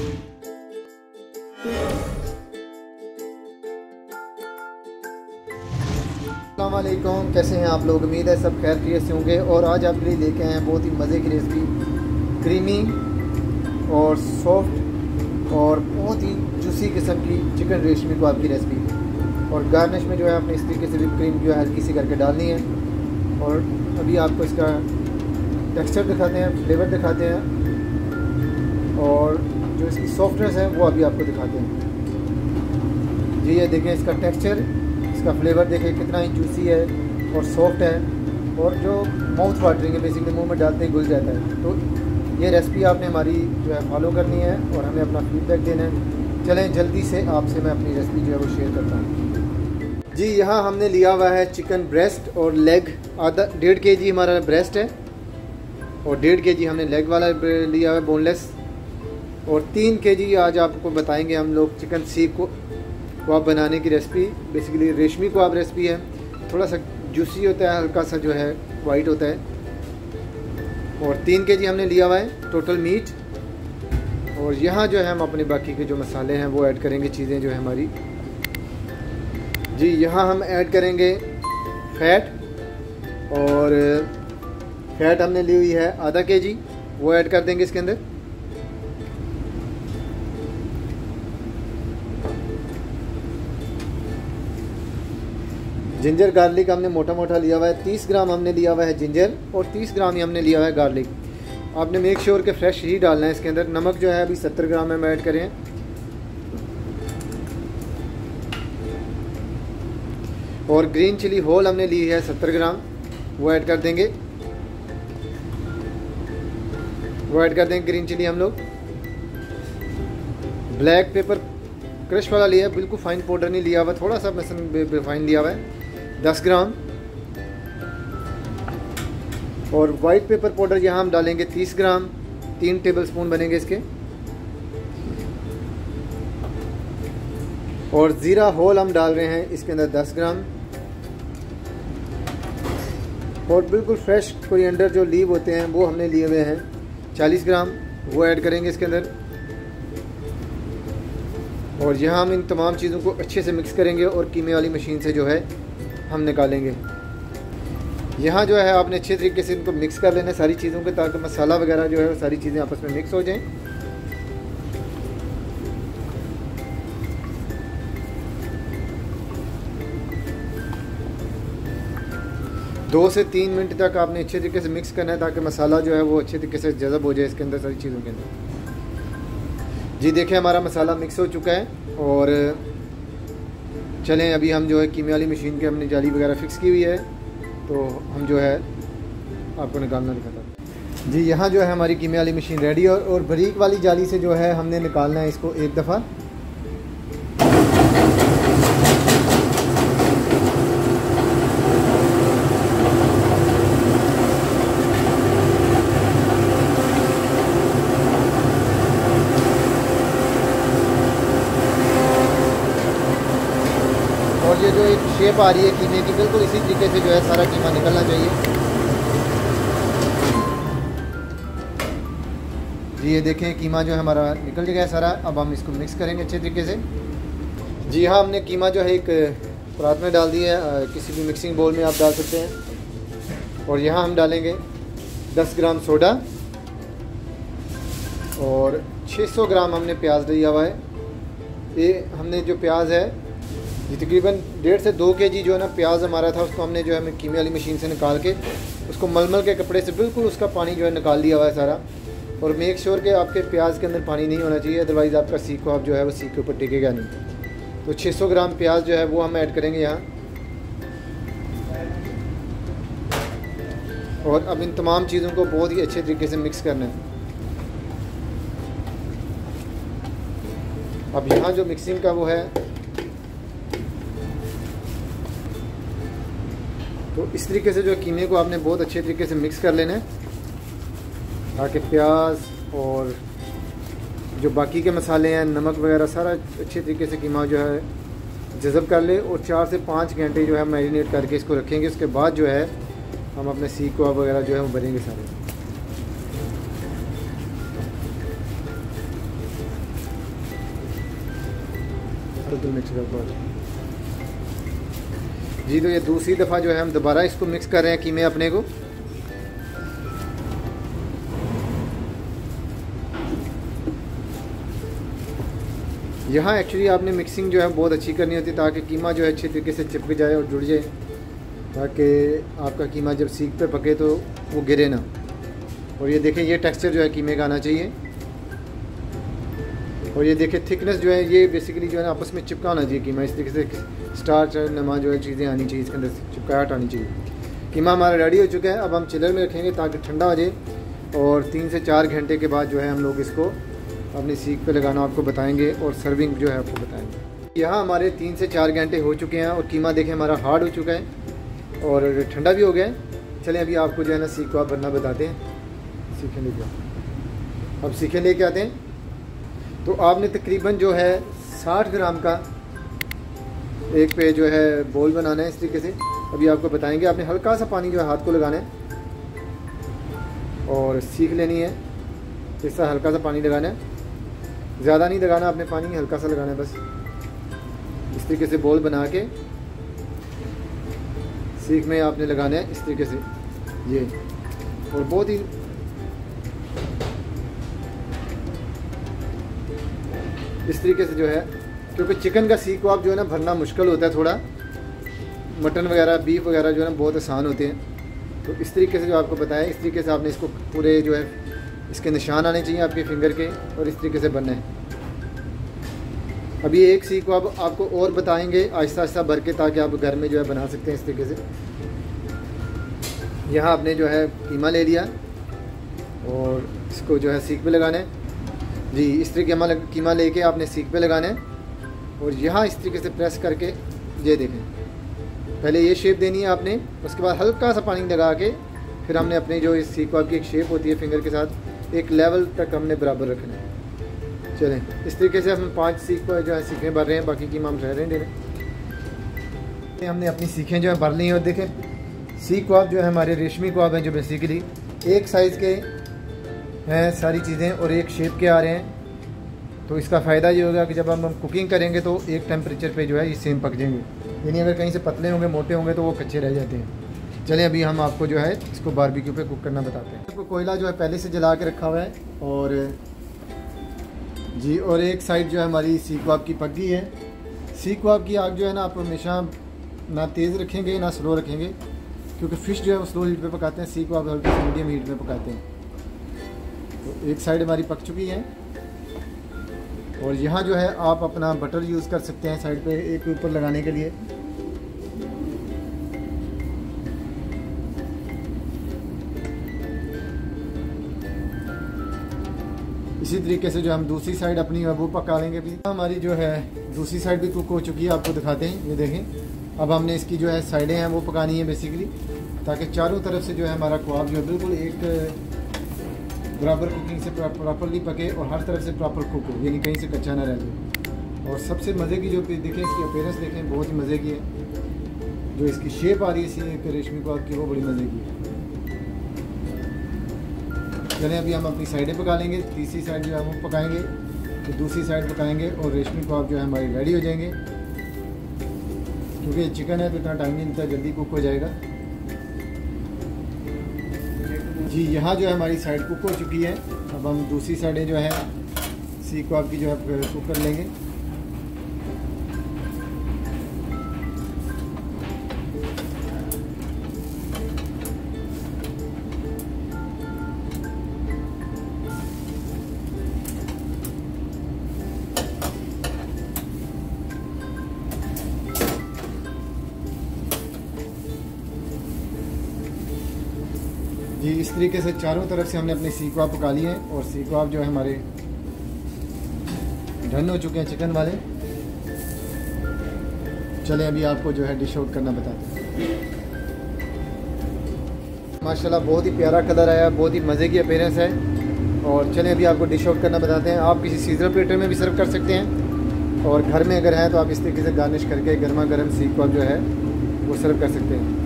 अस्सलामुअलैकुम, कैसे हैं आप लोग। उम्मीद है सब खैर खैरियत से होंगे। और आज आपके लिए लेके आए हैं बहुत ही मज़े की रेसिपी, क्रीमी और सॉफ्ट और बहुत ही जूसी किस्म की चिकन रेशमी कबाब की रेसिपी। और गार्निश में जो है आपने इस तरीके से विप क्रीम जो है हल्की सी करके डालनी है। और अभी आपको इसका टेक्सचर दिखाते हैं, फ्लेवर दिखाते हैं और जो इसकी सॉफ्टनेस है वो अभी आपको दिखाते हैं। जी ये देखें इसका टेक्सचर, इसका फ्लेवर देखें कितना ही जूसी है और सॉफ्ट है और जो माउथ वाटरिंग है, बेसिकली मुंह में डालते ही घुल जाता है। तो ये रेसिपी आपने हमारी जो है फॉलो करनी है और हमें अपना फीडबैक देना है। चलें जल्दी से आपसे मैं अपनी रेसिपी जो है वो शेयर करता हूँ। जी यहाँ हमने लिया हुआ है चिकन ब्रेस्ट और लेग, आधा 1.5 kg हमारा ब्रेस्ट है और 1.5 kg हमने लेग वाला लिया हुआ है बोनलेस। और 3 kg आज आपको बताएंगे हम लोग चिकन सीख को कबाब बनाने की रेसिपी। बेसिकली रेशमी कबाब रेसिपी है, थोड़ा सा जूसी होता है, हल्का सा जो है वाइट होता है। और 3 kg हमने लिया हुआ है टोटल मीट। और यहाँ जो है हम अपने बाकी के जो मसाले हैं वो ऐड करेंगे, चीज़ें जो है हमारी। जी यहाँ हम ऐड करेंगे फ़ैट, और फ़ैट हमने ली हुई है आधा kg, वो ऐड कर देंगे इसके अंदर। जिंजर गार्लिक हमने मोटा मोटा लिया हुआ है, 30 ग्राम हमने लिया हुआ है जिंजर और 30 ग्राम ही हमने लिया हुआ है गार्लिक। आपने मेक श्योर के फ्रेश ही डालना है इसके अंदर। नमक जो है अभी 70 ग्राम हम ऐड करें। और ग्रीन चिली होल हमने ली है 70 ग्राम, वो ऐड कर देंगे। ग्रीन चिली हम लोग। ब्लैक पेपर क्रश वाला लिया है, बिल्कुल फाइन पाउडर नहीं लिया हुआ, थोड़ा सा मसन फाइन लिया हुआ है, 10 ग्राम। और वाइट पेपर पाउडर यहाँ हम डालेंगे 30 ग्राम, 3 टेबलस्पून बनेंगे इसके। और ज़ीरा होल हम डाल रहे हैं इसके अंदर 10 ग्राम। और बिल्कुल फ्रेश कोरिएंडर जो लीव होते हैं वो हमने लिए हुए हैं 40 ग्राम, वो ऐड करेंगे इसके अंदर। और यहाँ हम इन तमाम चीज़ों को अच्छे से मिक्स करेंगे और कीमे वाली मशीन से जो है हम निकालेंगे। यहाँ जो है आपने अच्छे तरीके से इनको मिक्स कर लेना है सारी चीज़ों के, ताकि मसाला वगैरह जो है वो सारी चीज़ें आपस में मिक्स हो जाएं। दो से 3 मिनट तक आपने अच्छे तरीके से मिक्स करना है, ताकि मसाला जो है वो अच्छे तरीके से जज़ब हो जाए इसके अंदर, सारी चीज़ों के अंदर। जी देखें हमारा मसाला मिक्स हो चुका है। और चलें अभी हम जो है कीमे वाली मशीन के हमने जाली वगैरह फ़िक्स की हुई है, तो हम जो है आपको निकालना दिखाता हूँ। जी यहाँ जो है हमारी कीमे वाली मशीन रेडी, और बारीक वाली जाली से जो है हमने निकालना है इसको एक दफ़ा। और ये जो एक शेप आ रही है कीमे की, बिल्कुल इसी तरीके से जो है सारा कीमा निकलना चाहिए। जी ये देखें कीमा जो है हमारा निकल गया है सारा। अब हम इसको मिक्स करेंगे अच्छे तरीके से। जी हाँ हमने कीमा जो है एक परात में डाल दिया है, किसी भी मिक्सिंग बोल में आप डाल सकते हैं। और यहाँ हम डालेंगे 10 ग्राम सोडा और 600 ग्राम हमने प्याज लिया हुआ है। ये हमने जो प्याज है ये तकरीबन 1.5 से 2 kg जो है ना प्याज हमारा था, उसको हमने जो है कीमे वाली मशीन से निकाल के उसको मलमल के कपड़े से बिल्कुल उसका पानी जो है निकाल दिया हुआ है सारा। और मेक श्योर कि आपके प्याज के अंदर पानी नहीं होना चाहिए, अदरवाइज़ आपका सीख कबाब जो है वो सीख के ऊपर टिकेगा नहीं। तो 600 ग्राम प्याज जो है वो हम ऐड करेंगे यहाँ। और अब इन तमाम चीज़ों को बहुत ही अच्छे तरीके से मिक्स करना है। अब यहाँ जो मिक्सिंग का वो है, तो इस तरीके से जो कीमे को आपने बहुत अच्छे तरीके से मिक्स कर लेना है, ताकि प्याज और जो बाकी के मसाले हैं, नमक वगैरह सारा अच्छे तरीके से कीमा जो है जज़ब कर ले। और 4 से 5 घंटे जो है मैरिनेट करके इसको रखेंगे। उसके बाद जो है हम अपने सीख कबाब वगैरह जो है वो बनेंगे सारे। बिल्कुल मिक्स कर जी। तो ये दूसरी दफ़ा जो है हम दोबारा इसको मिक्स कर रहे हैं कीमे अपने को। यहाँ एक्चुअली आपने मिक्सिंग जो है बहुत अच्छी करनी होती है ताकि कीमा जो है अच्छे तरीके से चिपक जाए और जुड़ जाए, ताकि आपका कीमा जब सीख पे पके तो वो गिरे ना। और ये देखें ये टेक्सचर जो है कीमे का आना चाहिए। और ये देखें थिकनेस जो है ये बेसिकली जो है ना आपस में चिपका होना चाहिए कीमा। इस तरीके से स्टार्च नमा जो है चीज़ें आनी चाहिए, इसके अंदर चिपकाहट आनी चाहिए। कीमा हमारा रेडी हो चुका है। अब हम चिलर में रखेंगे ताकि ठंडा हो जाए और 3 से 4 घंटे के बाद जो है हम लोग इसको अपनी सीख पे लगाना आपको बताएंगे और सर्विंग जो है आपको बताएंगे। यहाँ हमारे 3 से 4 घंटे हो चुके हैं और कीमा देखें हमारा हार्ड हो चुका है और ठंडा भी हो गया है। चलें अभी आपको जो है ना सीख को आप बनना बताते हैं। सीखें लेके अब सीखें लेके आते हैं। तो आपने तकरीबन जो है 60 ग्राम का एक पे जो है बोल बनाना है इस तरीके से। अभी आपको बताएंगे। आपने हल्का सा पानी जो है हाथ को लगाना है और सीख लेनी है। इस तरह हल्का सा पानी लगाना है, ज़्यादा नहीं लगाना आपने पानी, हल्का सा लगाना है बस। इस तरीके से बोल बना के सीख में आपने लगाना है इस तरीके से ये। और बहुत ही इस तरीके से जो है, क्योंकि चिकन का सीख को आप जो है ना भरना मुश्किल होता है थोड़ा। मटन वगैरह बीफ वगैरह जो है ना बहुत आसान होते हैं। तो इस तरीके से जो आपको बताया इस तरीके से आपने इसको पूरे जो है इसके निशान आने चाहिए आपके फिंगर के और इस तरीके से बनना है। अभी एक सीख को अब आपको और बताएंगे आहिस्ता आहिस्ता भर के, ताकि आप घर में जो है बना सकते हैं इस तरीके से। यहाँ आपने जो है कीमा ले लिया और इसको जो है सीख पे लगाना है जी। इस तरीके कीमा लेके आपने सीख पे लगाना है और यहाँ इस तरीके से प्रेस करके ये देखें, पहले ये शेप देनी है आपने, उसके बाद हल्का सा पानी लगा के फिर हमने अपनी जो इस सीख की एक शेप होती है फिंगर के साथ एक लेवल तक हमने बराबर रखना है। चलें इस तरीके से हम 5 सीख पर जो है सीखें भर रहे हैं, बाकी कीमा हम रह रहे हैं। हमने अपनी सीखें जो है भर ली हैं और देखें सीख कबाब जो है हमारे रेशमी कबाब हैं जो बेसिकली एक साइज़ के हैं सारी चीज़ें और एक शेप के आ रहे हैं। तो इसका फ़ायदा ये होगा कि जब हम कुकिंग करेंगे तो एक टेम्परेचर पे जो है ये सेम पक जाएंगे, यानी अगर कहीं से पतले होंगे मोटे होंगे तो वो कच्चे रह जाते हैं। चलें अभी हम आपको जो है इसको बारबेक्यू पे कुक करना बताते हैं। तो कोयला जो है पहले से जला के रखा हुआ है और जी, और एक साइड जो है हमारी सीख कबाब की पक गई है। सीख कबाब की आग जो है ना आप हमेशा ना तेज़ रखेंगे ना स्लो रखेंगे, क्योंकि फ़िश जो है वो स्लो हीट पे पकाते हैं, सीख कबाब हल्की मीडियम हीट में पकाते हैं। तो एक साइड हमारी पक चुकी है और यहाँ जो है आप अपना बटर यूज़ कर सकते हैं साइड पे एक ऊपर लगाने के लिए। इसी तरीके से जो हम दूसरी साइड अपनी वो पका लेंगे। भी हमारी जो है दूसरी साइड भी कुक हो चुकी है, आपको दिखाते हैं। ये देखें अब हमने इसकी जो है साइडें हैं वो पकानी है बेसिकली, ताकि चारों तरफ से जो है हमारा कबाब जो है बिल्कुल एक बराबर कुकिंग से प्रॉपरली पके और हर तरफ से प्रॉपर कुक हो, यानी कहीं से कच्चा ना रह जाए। और सबसे मज़े की जो देखें इसकी अपीयरेंस देखें बहुत ही मज़े की है। जो इसकी शेप आ रही है इसी रेशमी कबाब की वो बड़ी मज़े की है। चलें अभी हम अपनी साइडें पका लेंगे, तीसरी साइड जो है वो पकाएंगे, तो दूसरी साइड पकाएंगे और रेशमी कबाब जो है हमारी रेडी हो जाएंगे। क्योंकि चिकन है तो इतना टाइम नहीं लगता, जल्दी कुक हो जाएगा जी। यहाँ जो है हमारी साइड कुक हो चुकी है। अब हम दूसरी साइडें जो है सीख कबाब की जो है कुक कर लेंगे। जी इस तरीके से चारों तरफ से हमने अपने सीख कबाब पका लिए हैं और सीख कबाब जो है हमारे डन हो चुके हैं चिकन वाले। चलें अभी आपको जो है डिश आउट करना बताते हैं। माशाल्लाह बहुत ही प्यारा कलर आया, बहुत ही मज़े की अपीयरेंस है। और चलें अभी आपको डिश आउट करना बताते हैं। आप किसी सीजर प्लेटर में भी सर्व कर सकते हैं और घर में अगर है तो आप इस तरीके से गार्निश करके गर्मा गर्म सीख कबाब जो है वो सर्व कर सकते हैं।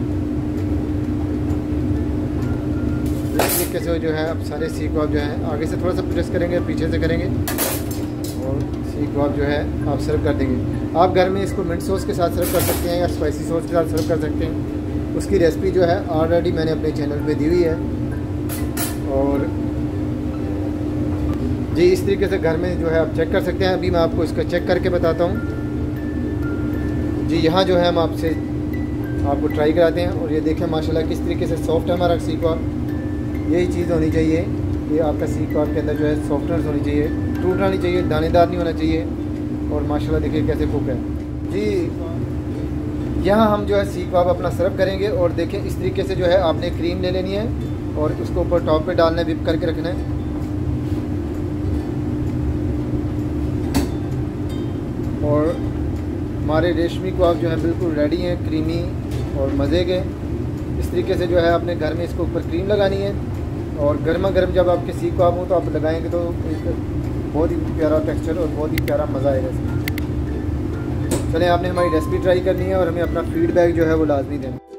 इस तरीके से जो है अब सारे सीख कबाब जो है आगे से थोड़ा सा प्रेस करेंगे, पीछे से करेंगे और सीख कबाब जो है आप सर्व कर देंगे। आप घर में इसको मिंट सॉस के साथ सर्व कर सकते हैं या स्पाइसी सॉस के साथ सर्व कर सकते हैं। उसकी रेसिपी जो है ऑलरेडी मैंने अपने चैनल पे दी हुई है। और जी इस तरीके से घर में जो है आप चेक कर सकते हैं। अभी मैं आपको इसका चेक करके बताता हूँ। जी यहाँ जो है हम आपको ट्राई कराते हैं। और ये देखें माशाल्लाह किस तरीके से सॉफ्ट है हमारा सीख कबाब। यही चीज़ होनी चाहिए कि आपका सीख कबाब के अंदर जो है सॉफ्टनेस होनी चाहिए, टूटना नहीं चाहिए, दानेदार नहीं होना चाहिए। और माशाल्लाह देखिए कैसे कुक है। जी यहाँ हम जो है सीख कबाब अपना सर्व करेंगे। और देखें इस तरीके से जो है आपने क्रीम ले लेनी है और उसको ऊपर टॉप पे डालना है, विप करके रखना है। और हमारे रेशमी कबाब जो है बिल्कुल रेडी हैं, क्रीमी और मज़े के। इस तरीके से जो है आपने घर में इसको ऊपर क्रीम लगानी है। और गर्मा गर्म जब आपके सीख कबाब हो तो आप लगाएंगे तो एक बहुत ही प्यारा टेक्सचर और बहुत ही प्यारा मज़ा आएगा इसमें। चलें आपने हमारी रेसिपी ट्राई करनी है और हमें अपना फीडबैक जो है वो लाजमी दें।